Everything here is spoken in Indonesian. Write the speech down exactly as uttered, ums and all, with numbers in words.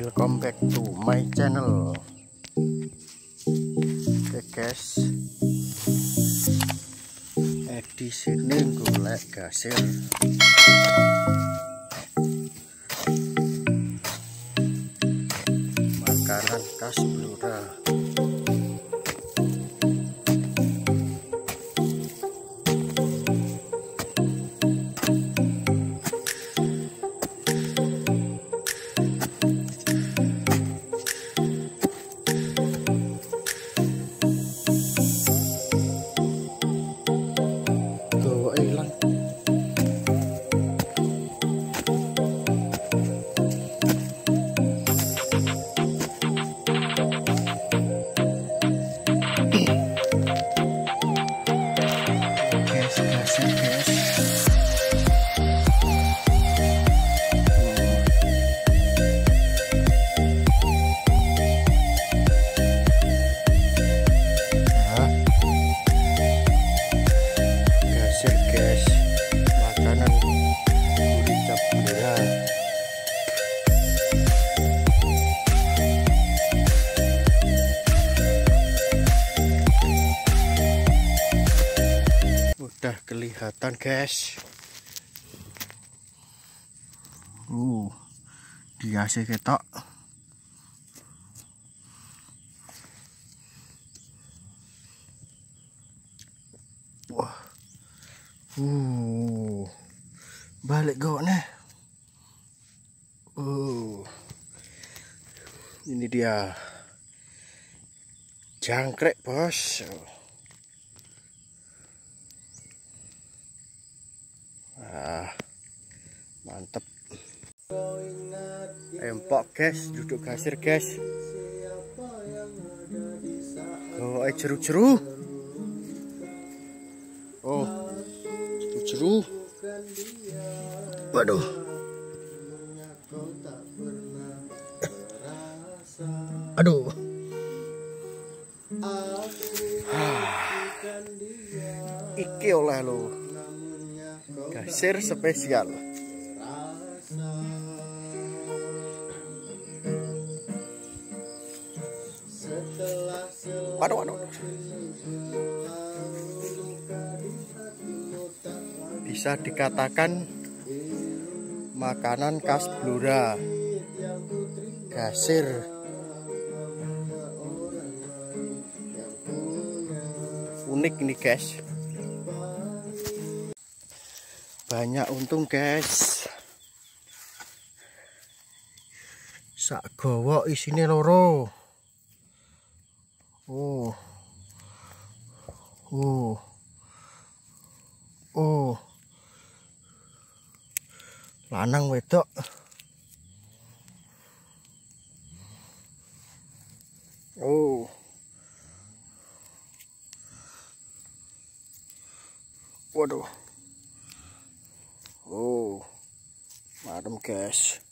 Welcome back to my channel. Oke guys, edisi ini golek gasir makanan khas Blora. Udah kelihatan guys. Uh, dia sih ketok. Wah. Uh. Balik gok nih. Uh. Ini dia. Jangkrik, bos. Ah, mantep. Empok guys, duduk gasir guys. Oh, eh jeru-jeru. Oh, jeru. Waduh. Aduh. Iki oleh lo. Gasir spesial. Waduh, waduh. Bisa dikatakan makanan khas Blora. Gasir. Unik nih guys. Banyak untung guys. Sak gowo isine loro. Oh. Oh. Oh. Lanang wedok. Oh. Waduh. Oh, madem guys.